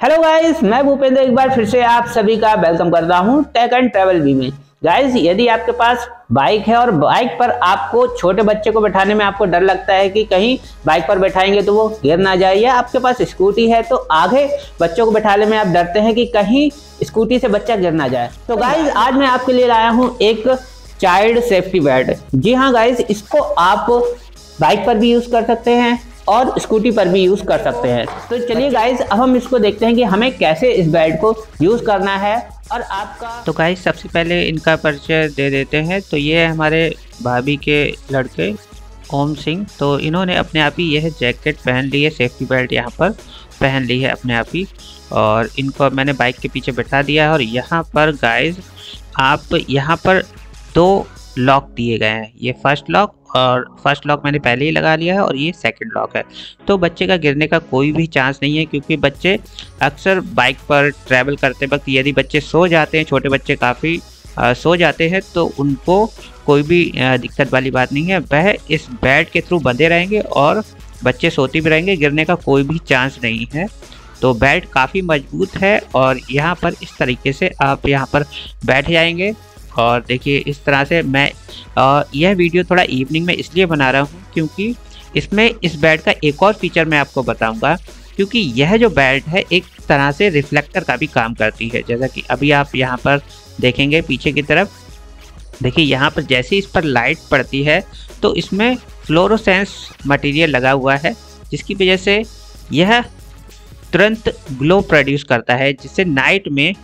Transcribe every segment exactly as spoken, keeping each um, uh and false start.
Hello guys, मैं भूपेंद्र एक बार फिर से आप सभी का वेलकम करता हूं टेक एंड ट्रैवल वी में। गाइस, यदि आपके पास बाइक है और बाइक पर आपको छोटे बच्चे को बैठाने में आपको डर लगता है कि कहीं बाइक पर बैठाएंगे तो वो गिर ना जाए, या आपके पास स्कूटी है तो आगे बच्चों को बैठाने में आप डरते हैं कि कहीं स्कूटी से बच्चा गिर ना जाए, तो गाइस आज मैं आपके लिए लाया हूँ एक चाइल्ड सेफ्टी बेल्ट। जी हाँ गाइस, इसको आप बाइक पर भी यूज कर सकते हैं और स्कूटी पर भी यूज कर सकते हैं। तो चलिए गाइस, अब हम इसको देखते हैं कि हमें कैसे इस बेल्ट को यूज करना है। और आपका तो गाइस सबसे पहले इनका परिचय दे देते हैं। तो ये है हमारे भाभी के लड़के ओम सिंह। तो इन्होंने अपने आप ही यह जैकेट पहन ली है, सेफ्टी बेल्ट यहाँ पर पहन ली है अपने आप ही, और इनको मैंने बाइक के पीछे बैठा दिया है। और यहाँ पर गाइस आप यहाँ पर दो लॉक दिए गए हैं, ये फर्स्ट लॉक और फर्स्ट लॉक मैंने पहले ही लगा लिया है और ये सेकंड लॉक है। तो बच्चे का गिरने का कोई भी चांस नहीं है, क्योंकि बच्चे अक्सर बाइक पर ट्रैवल करते वक्त यदि बच्चे सो जाते हैं, छोटे बच्चे काफ़ी सो जाते हैं, तो उनको कोई भी दिक्कत वाली बात नहीं है। वह इस बेल्ट के थ्रू बंधे रहेंगे और बच्चे सोते भी रहेंगे, गिरने का कोई भी चांस नहीं है। तो बेल्ट काफ़ी मजबूत है और यहाँ पर इस तरीके से आप यहाँ पर बैठ जाएंगे। और देखिए इस तरह से मैं आ, यह वीडियो थोड़ा इवनिंग में इसलिए बना रहा हूँ क्योंकि इसमें इस बेल्ट का एक और फीचर मैं आपको बताऊंगा, क्योंकि यह जो बेल्ट है एक तरह से रिफ्लेक्टर का भी काम करती है। जैसा कि अभी आप यहाँ पर देखेंगे पीछे की तरफ, देखिए यहाँ पर जैसे इस पर लाइट पड़ती है तो इसमें फ्लोरोसेंस मटेरियल लगा हुआ है, जिसकी वजह से यह तुरंत ग्लो प्रोड्यूस करता है, जिससे नाइट में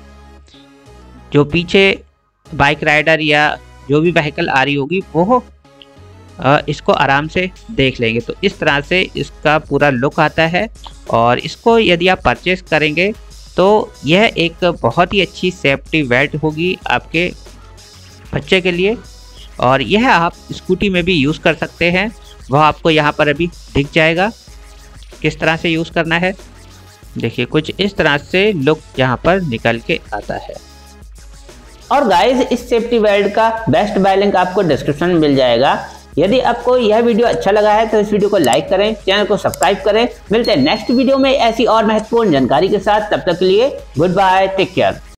जो पीछे बाइक राइडर या जो भी व्हीकल आ रही होगी वो इसको आराम से देख लेंगे। तो इस तरह से इसका पूरा लुक आता है, और इसको यदि आप परचेस करेंगे तो यह एक बहुत ही अच्छी सेफ्टी बेल्ट होगी आपके बच्चे के लिए। और यह आप स्कूटी में भी यूज़ कर सकते हैं, वह आपको यहाँ पर अभी दिख जाएगा किस तरह से यूज़ करना है। देखिए कुछ इस तरह से लुक यहाँ पर निकल के आता है। और गाइस, इस सेफ्टी बेल्ट का बेस्ट बाय लिंक आपको डिस्क्रिप्शन में मिल जाएगा। यदि आपको यह वीडियो अच्छा लगा है तो इस वीडियो को लाइक करें, चैनल को सब्सक्राइब करें। मिलते हैं नेक्स्ट वीडियो में ऐसी और महत्वपूर्ण जानकारी के साथ। तब तक के लिए गुड बाय, टेक केयर।